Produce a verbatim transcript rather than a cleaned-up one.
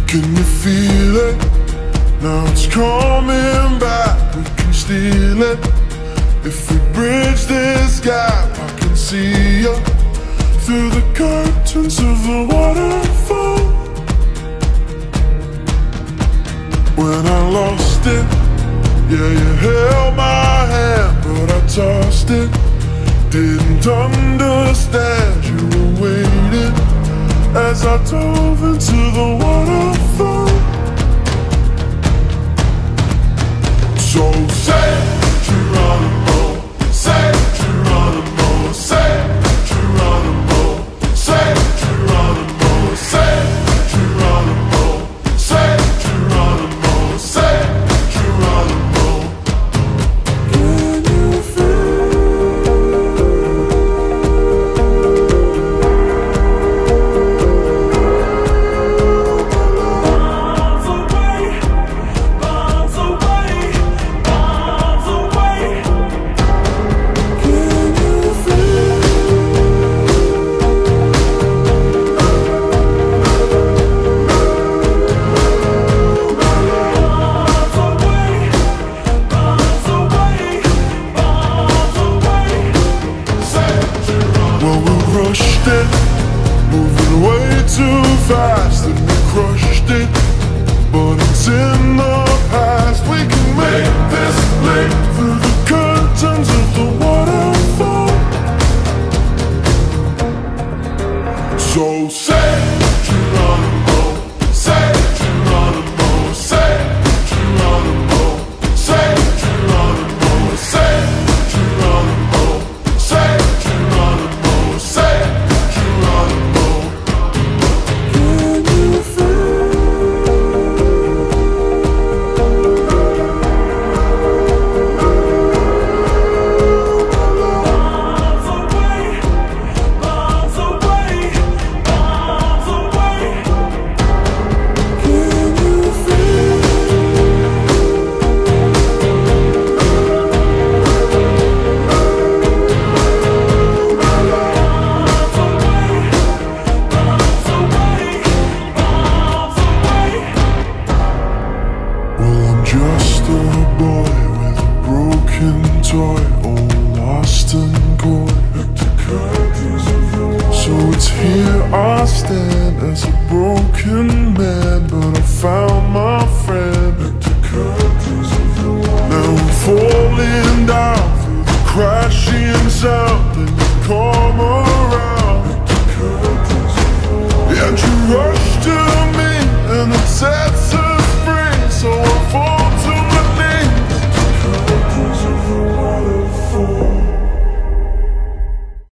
Can you feel it? Now it's coming back, we can steal it. If we bridge this gap, I can see you through the curtains of the waterfall. When I lost it, yeah, you held my hand, but I tossed it. Didn't understand you were waiting as I dove into the waterfall. So say Geronimo, say Geronimo, say Geronimo, say Geronimo, say Geronimo, say Geronimo, say Geronimo. Can you feel? Moving way too fast and we crushed it, but it's in the past. We can make this leap.